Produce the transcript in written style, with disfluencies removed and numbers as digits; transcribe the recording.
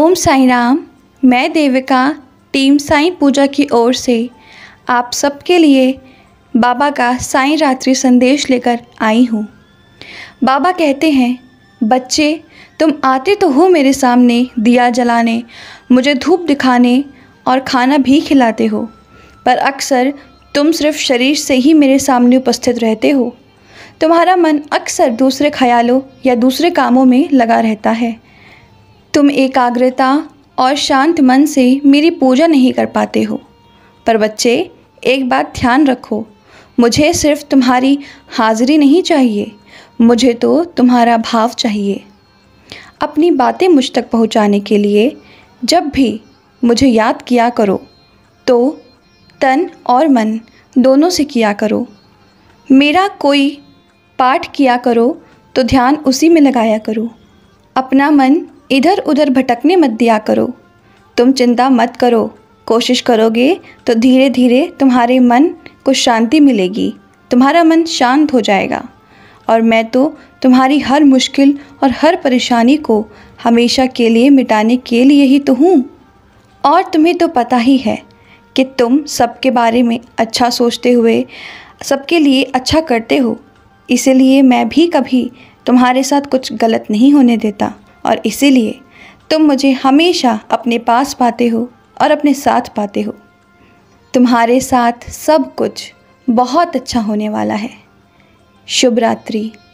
ओम साईं राम। मैं देविका टीम साईं पूजा की ओर से आप सबके लिए बाबा का साईं रात्रि संदेश लेकर आई हूँ। बाबा कहते हैं, बच्चे तुम आते तो हो मेरे सामने दिया जलाने, मुझे धूप दिखाने और खाना भी खिलाते हो, पर अक्सर तुम सिर्फ शरीर से ही मेरे सामने उपस्थित रहते हो। तुम्हारा मन अक्सर दूसरे ख्यालों या दूसरे कामों में लगा रहता है। तुम एकाग्रता और शांत मन से मेरी पूजा नहीं कर पाते हो। पर बच्चे, एक बात ध्यान रखो, मुझे सिर्फ तुम्हारी हाजिरी नहीं चाहिए, मुझे तो तुम्हारा भाव चाहिए। अपनी बातें मुझ तक पहुंचाने के लिए जब भी मुझे याद किया करो तो तन और मन दोनों से किया करो। मेरा कोई पाठ किया करो तो ध्यान उसी में लगाया करो। अपना मन इधर उधर भटकने मत दिया करो। तुम चिंता मत करो, कोशिश करोगे तो धीरे धीरे तुम्हारे मन को शांति मिलेगी, तुम्हारा मन शांत हो जाएगा। और मैं तो तुम्हारी हर मुश्किल और हर परेशानी को हमेशा के लिए मिटाने के लिए ही तो हूँ। और तुम्हें तो पता ही है कि तुम सबके बारे में अच्छा सोचते हुए सबके लिए अच्छा करते हो, इसीलिए मैं भी कभी तुम्हारे साथ कुछ गलत नहीं होने देता और इसीलिए तुम मुझे हमेशा अपने पास पाते हो और अपने साथ पाते हो। तुम्हारे साथ सब कुछ बहुत अच्छा होने वाला है। शुभ रात्रि।